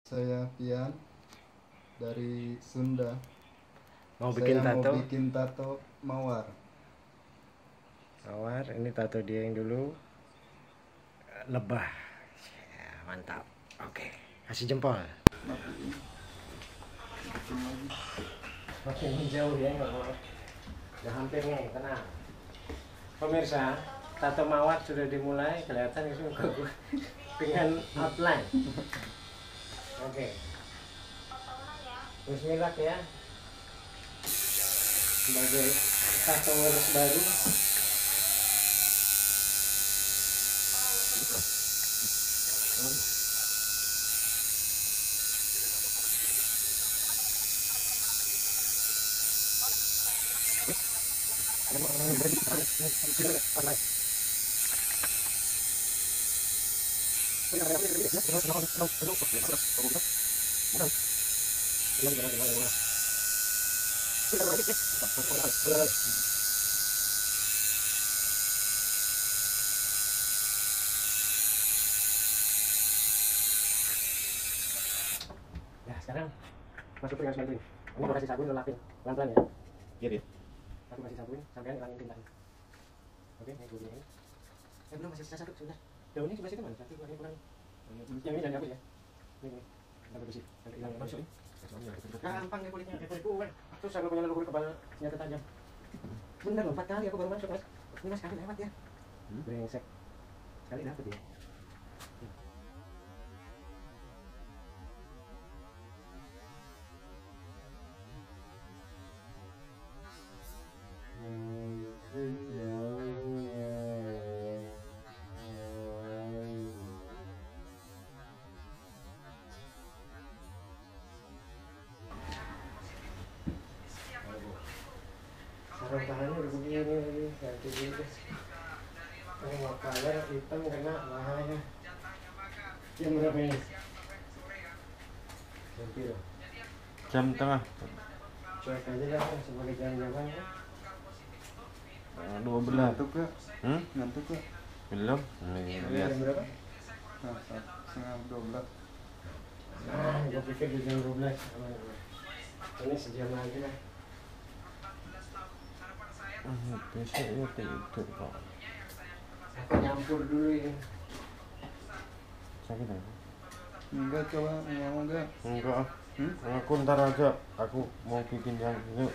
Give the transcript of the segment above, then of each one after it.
Saya Pian dari Sunda. Mau bikin Saya tato? mau bikin tato mawar. Mawar, ini tato dia yang dulu. Lebah. Ya, mantap. Oke, kasih jempol. Oke, menjauh ya, nggak mau. Udah hampir nih, tenang. Pemirsa, tato mawar sudah dimulai, kelihatan itu muka gue dengan outline. Oke. Bismillah ya. Sebagai tato baru. Ya, sekarang masuk ke bantuin. Ini gue kasih sabun, lo lapin pelan-pelan ya. Iya, Aku kasih sabun sampai ngilangin tinta. Oke, ini gue gini. Belum, masih sisa satu, sebentar. Daunnya sebelah situ mana? Satu, dua, ini kurang. Yang ini jangan dihapus ya. Ini, sampai bersih, sampai hilang. Masuk ini. Gampang deh kulitnya, kayak kulit gue. Terus aku punya leluhur kepala senjata tajam. Bener loh, 4 kali aku baru masuk, Mas. Ini Mas, sekali lewat ya. Brengsek. Sekali dapet ya. Sarung tangannya udah begini lagi, ganti gitu. Oh, mau color hitam kena bahaya. Jam berapa ini? Ganti loh. Jam tengah. Cuek aja dah sebagai jam-jaman ya. 12. Ngantuk gak? Ngantuk gak? Belum. Jam berapa? Nah, setengah 12. Nah, gue pikir di jam 12. Ini sejam lagi lah. Besok ya tidur kok. Aku nyampur dulu ini. Sakit apa? Enggak, coba mau enggak? Enggak. Aku ntar aja. Aku mau bikin yang ini.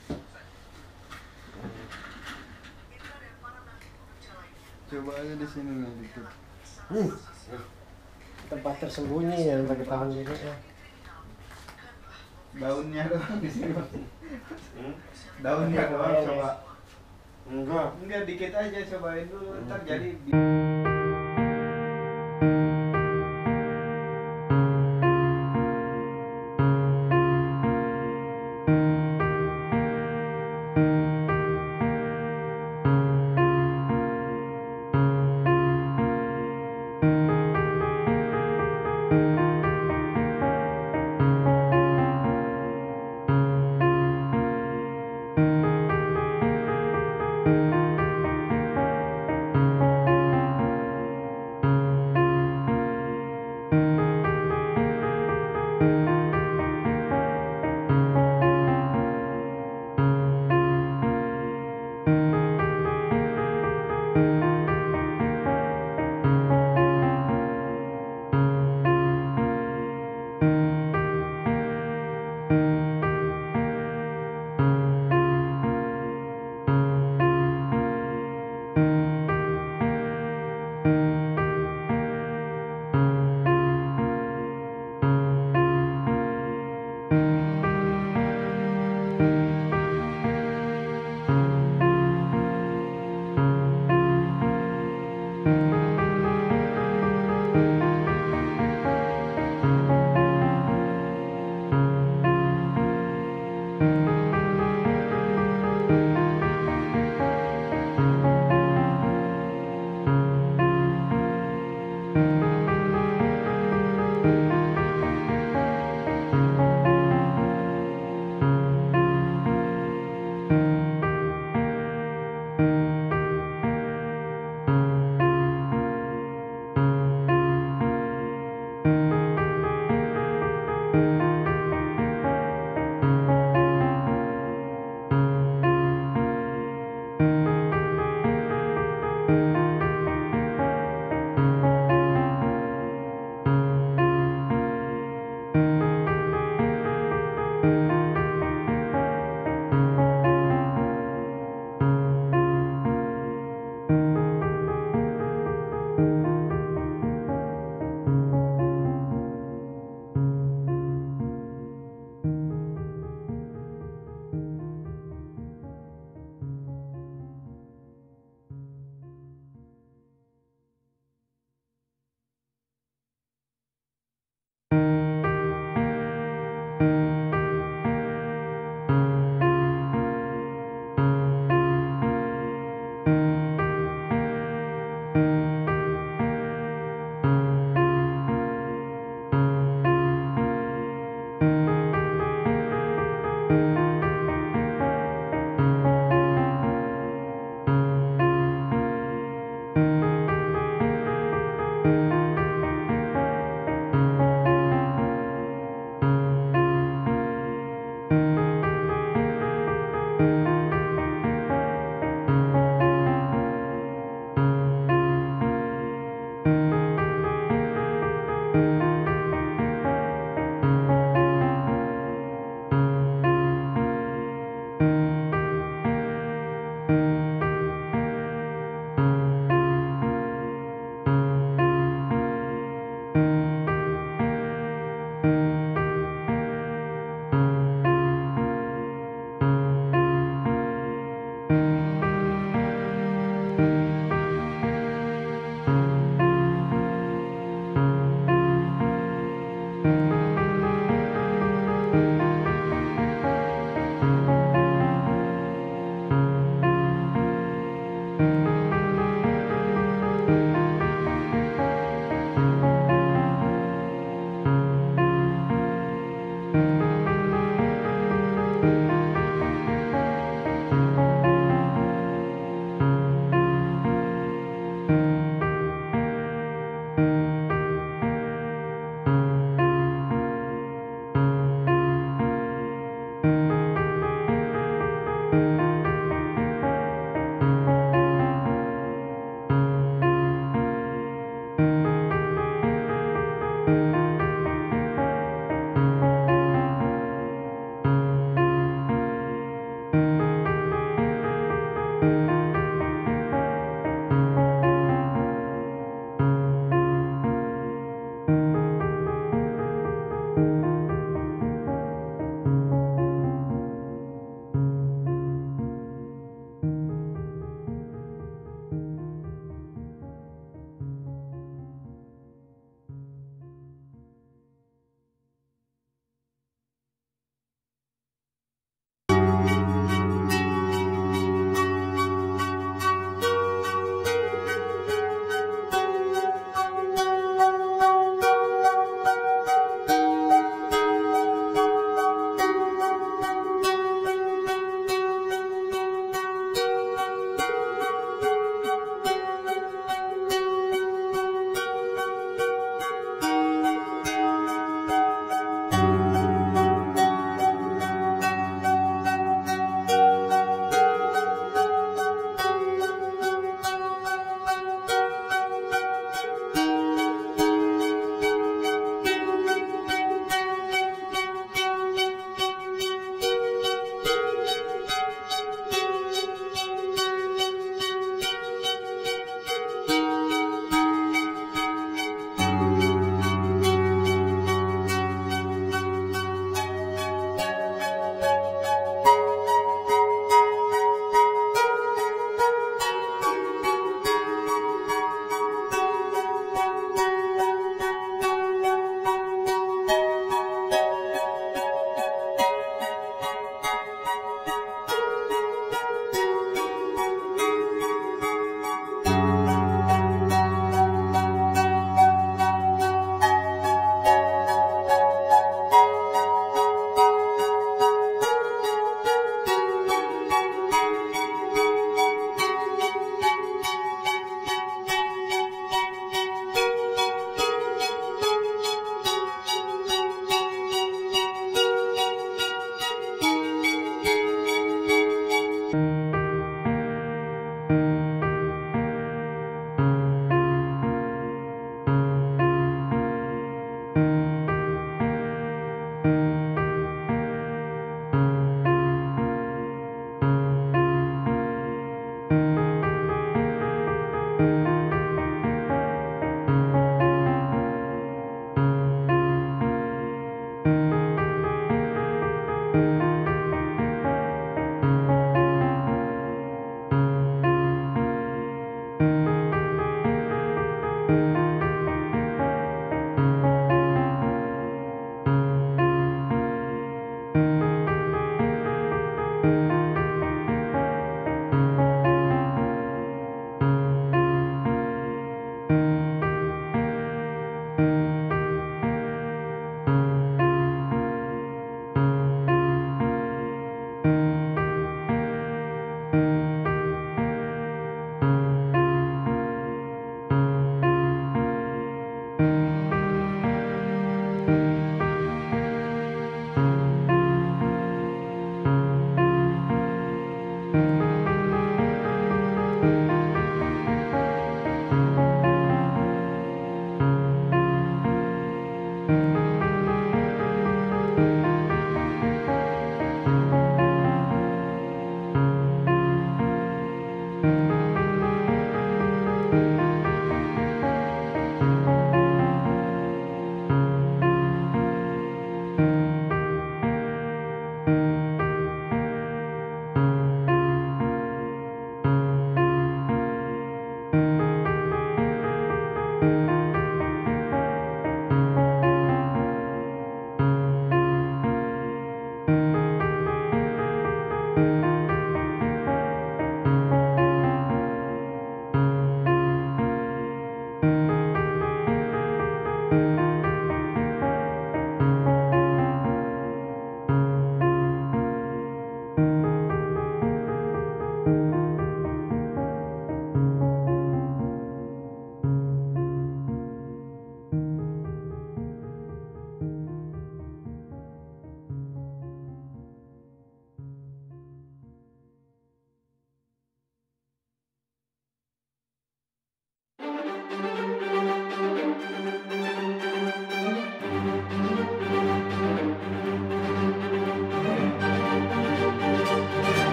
Coba aja di sini nih dikit. Tempat tersembunyi ya bagi tahun ini ya. Daunnya doang di sini. Daunnya doang coba. Enggak, dikit aja cobain dulu. Ntar jadi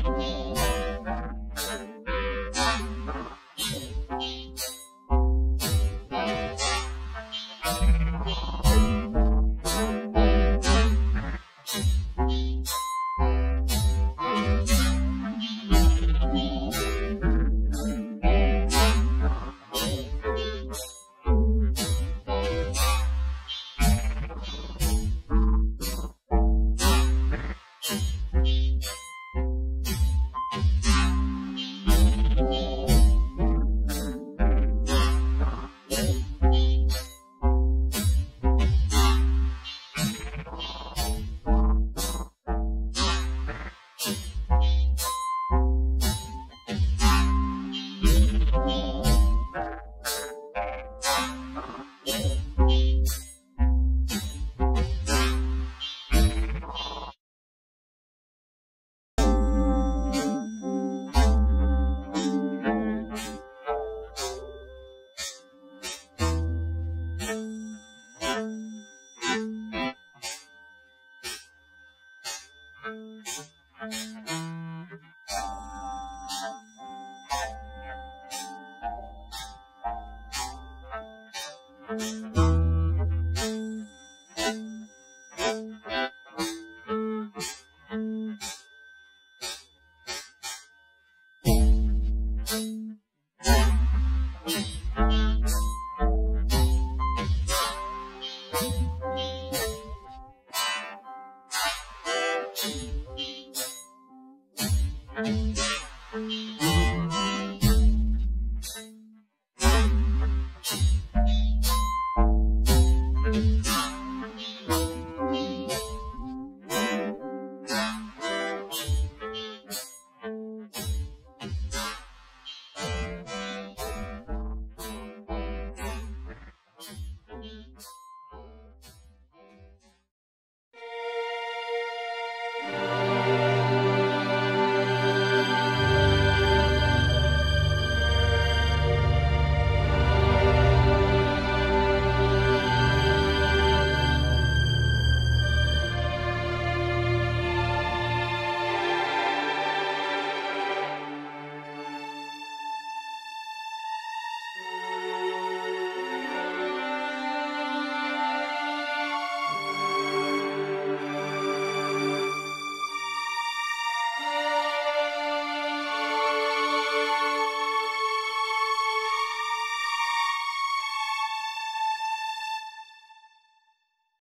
Thank you.